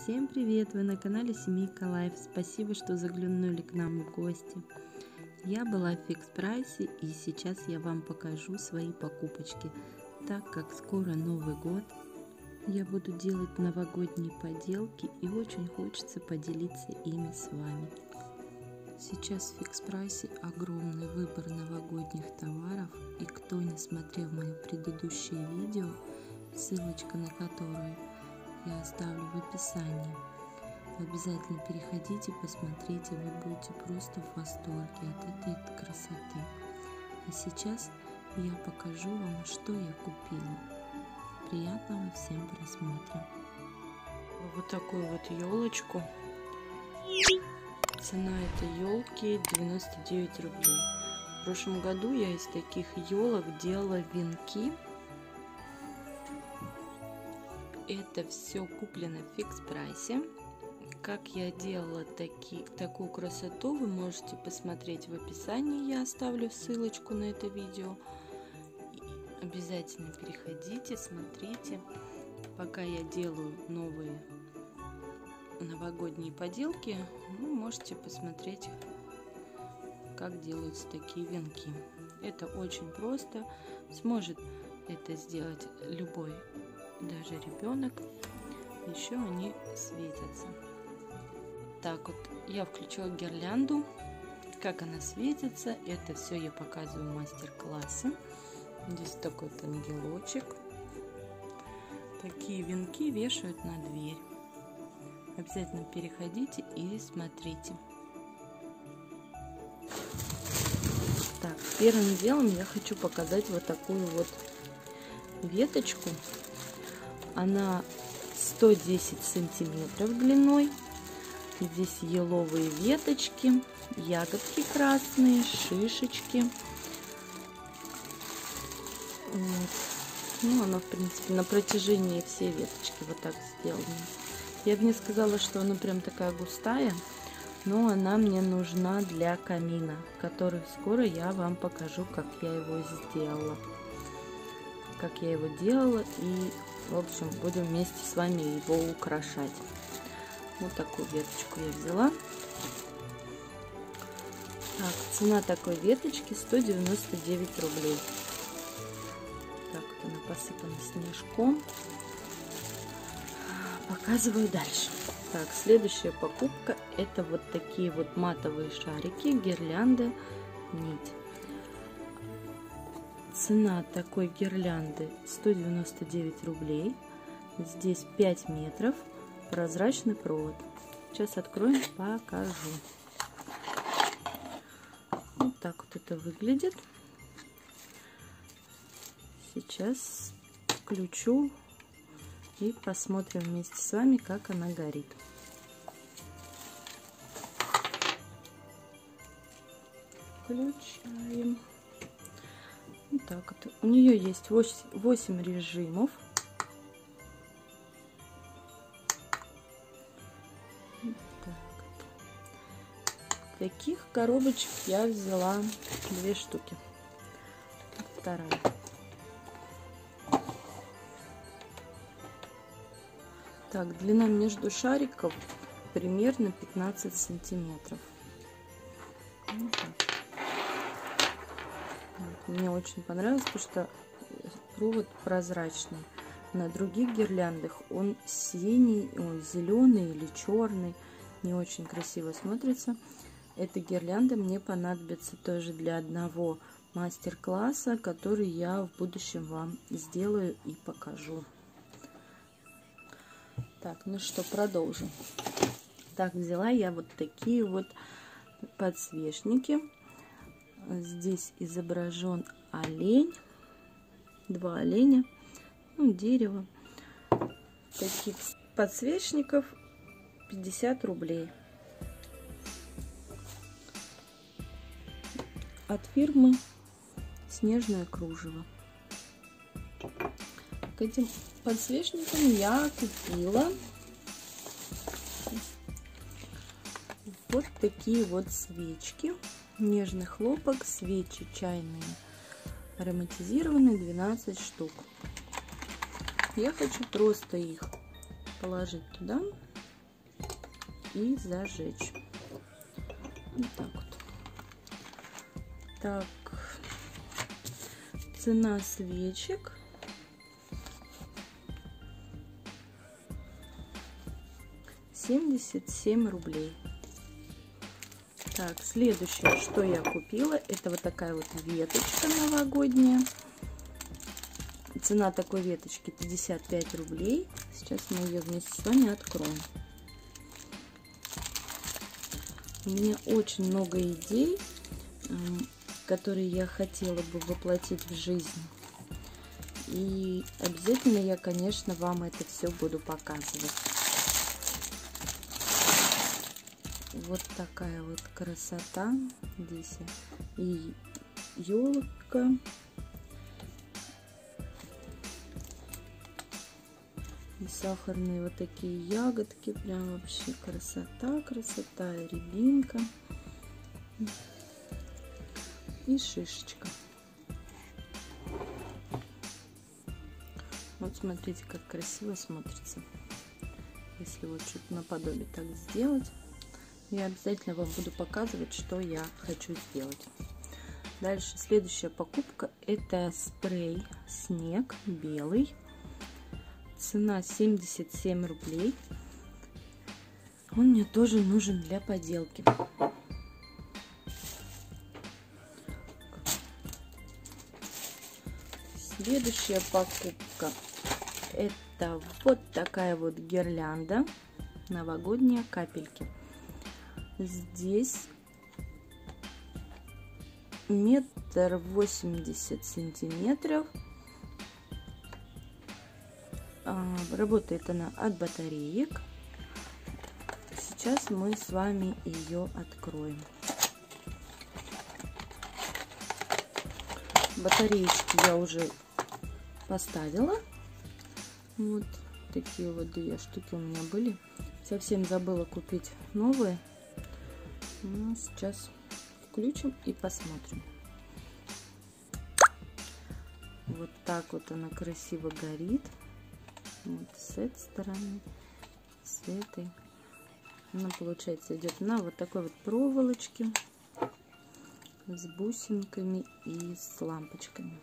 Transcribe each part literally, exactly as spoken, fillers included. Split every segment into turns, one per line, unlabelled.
Всем привет! Вы на канале Семейка Лайф. Спасибо, что заглянули к нам в гости. Я была в Фикс Прайсе, и сейчас я вам покажу свои покупочки. Так как скоро Новый год, я буду делать новогодние поделки, и очень хочется поделиться ими с вами. Сейчас в Фикс Прайсе огромный выбор новогодних товаров, и кто не смотрел мои предыдущие видео, ссылочка на которые я оставлю в описании. Обязательно переходите, посмотрите, вы будете просто в восторге от этой красоты. А сейчас я покажу вам, что я купила. Приятного всем просмотра. Вот такую вот елочку. Цена этой елки девяносто девять рублей. В прошлом году я из таких елок делала венки. Это все куплено в Фикс Прайсе. Как я делала таки, такую красоту, вы можете посмотреть в описании. Я оставлю ссылочку на это видео. И обязательно переходите, смотрите. Пока я делаю новые новогодние поделки, вы можете посмотреть, как делаются такие венки. Это очень просто. Сможет это сделать любой, даже ребенок. Еще они светятся. Так вот, я включила гирлянду. Как она светится, это все я показываю в мастер-классе. Здесь такой вот ангелочек. Такие венки вешают на дверь. Обязательно переходите и смотрите. Так, первым делом я хочу показать вот такую вот веточку. Она сто десять сантиметров длиной. Здесь еловые веточки, ягодки красные, шишечки. Вот. Ну, она, в принципе, на протяжении всей веточки вот так сделана. Я бы не сказала, что она прям такая густая, но она мне нужна для камина, который скоро я вам покажу, как я его сделала. Как я его делала, и, в общем, будем вместе с вами его украшать. Вот такую веточку я взяла. Так, цена такой веточки сто девяносто девять рублей. Так, вот она посыпана снежком. Показываю дальше. Так, следующая покупка — это вот такие вот матовые шарики, гирлянда, нить. Цена такой гирлянды сто девяносто девять рублей. Здесь пять метров, прозрачный провод. Сейчас откроем, покажу. Вот так вот это выглядит. Сейчас включу и посмотрим вместе с вами, как она горит. Включаем. Вот так вот. У нее есть восемь режимов. Вот так вот. Таких коробочек я взяла две штуки. Вторая. Так, длина между шариков примерно пятнадцать сантиметров. Вот так. Вот, мне очень понравилось, потому что провод прозрачный. На других гирляндах он синий, он зеленый или черный. Не очень красиво смотрится. Эта гирлянда мне понадобится тоже для одного мастер-класса, который я в будущем вам сделаю и покажу. Так, ну что, продолжим. Так, взяла я вот такие вот подсвечники. Здесь изображен олень, два оленя, ну, дерево. Таких подсвечников пятьдесят рублей. От фирмы Снежное кружево. К этим подсвечникам я купила вот такие вот свечки. Нежный хлопок, свечи чайные, ароматизированные, двенадцать штук. Я хочу просто их положить туда и зажечь. Вот так вот. Так, цена свечек семьдесят семь рублей. Так, следующее, что я купила, это вот такая вот веточка новогодняя. Цена такой веточки пятьдесят пять рублей. Сейчас мы ее вместе с вами откроем. У меня очень много идей, которые я хотела бы воплотить в жизнь. И обязательно я, конечно, вам это все буду показывать. Вот такая вот красота. Здесь и елка. И сахарные вот такие ягодки. Прям вообще красота, красота. И рябинка. И шишечка. Вот смотрите, как красиво смотрится. Если вот что-то наподобие так сделать. Я обязательно вам буду показывать, что я хочу сделать. Дальше следующая покупка. Это спрей снег белый. Цена семьдесят семь рублей. Он мне тоже нужен для поделки. Следующая покупка. Это вот такая вот гирлянда. Новогодние капельки. Здесь метр восемьдесят сантиметров. Работает она от батареек. Сейчас мы с вами ее откроем. Батареечки я уже поставила. Вот такие вот две штуки у меня были. Совсем забыла купить новые. Ну, сейчас включим и посмотрим. Вот так вот она красиво горит. Вот с этой стороны, с этой. Она, получается, идет на вот такой вот проволочке с бусинками и с лампочками.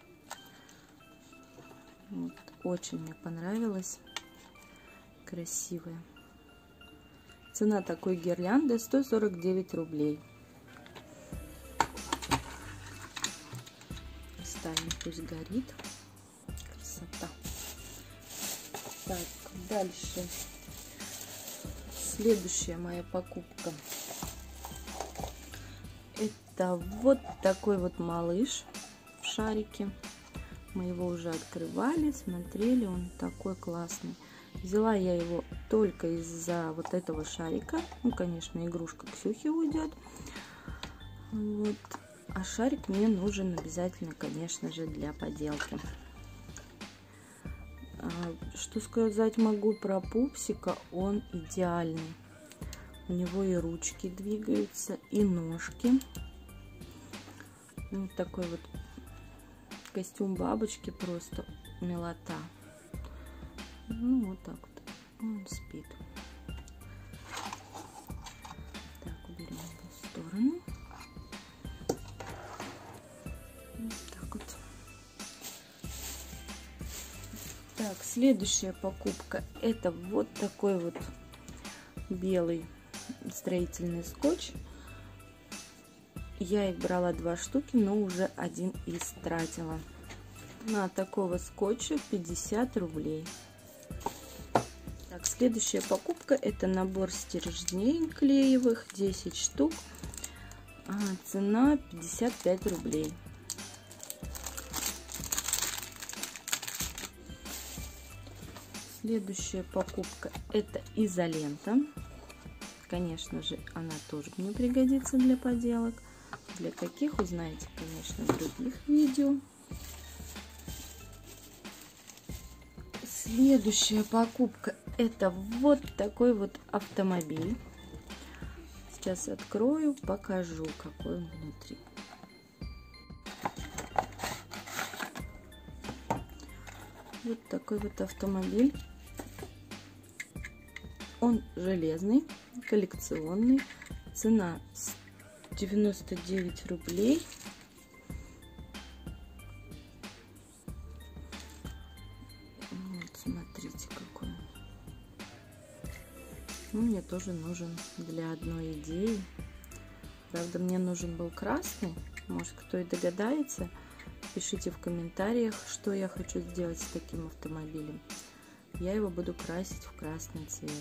Вот, очень мне понравилось. Красивая. Цена такой гирлянды сто сорок девять рублей. Ставим, пусть горит. Красота. Так, дальше. Следующая моя покупка. Это вот такой вот малыш в шарике. Мы его уже открывали, смотрели, он такой классный. Взяла я его только из-за вот этого шарика. Ну, конечно, игрушка Ксюхи уйдет. Вот. А шарик мне нужен обязательно, конечно же, для поделки. Что сказать могу про пупсика? Он идеальный. У него и ручки двигаются, и ножки. Вот такой вот костюм бабочки, просто милота. Ну, вот так вот. Он спит. Так, уберем его в сторону. Вот так вот. Так, следующая покупка. Это вот такой вот белый строительный скотч. Я их брала два штуки, но уже один истратила. На такого скотча пятьдесят рублей. Так, следующая покупка. Это набор стержней клеевых, десять штук. А, цена пятьдесят пять рублей. Следующая покупка. Это изолента. Конечно же, она тоже мне пригодится для поделок. Для каких, узнаете, конечно, в других видео. Следующая покупка. Это вот такой вот автомобиль. Сейчас открою, покажу, какой он внутри. Вот такой вот автомобиль. Он железный, коллекционный. Цена девяносто девять рублей. Вот, смотрите, какой. Ну, мне тоже нужен для одной идеи. Правда, мне нужен был красный. Может, кто и догадается. Пишите в комментариях, что я хочу сделать с таким автомобилем. Я его буду красить в красный цвет.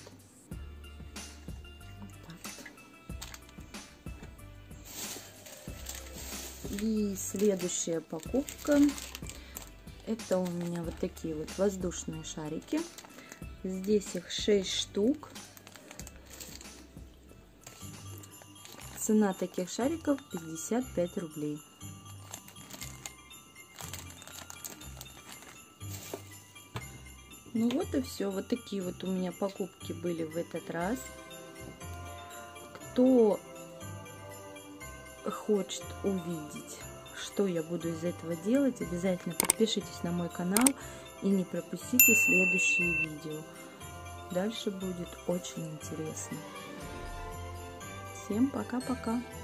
И следующая покупка, это у меня вот такие вот воздушные шарики. Здесь их шесть штук. Цена таких шариков пятьдесят пять рублей. Ну вот и все. Вот такие вот у меня покупки были в этот раз. Кто хочет увидеть, что я буду из этого делать, обязательно подпишитесь на мой канал и не пропустите следующие видео. Дальше будет очень интересно. Всем пока-пока!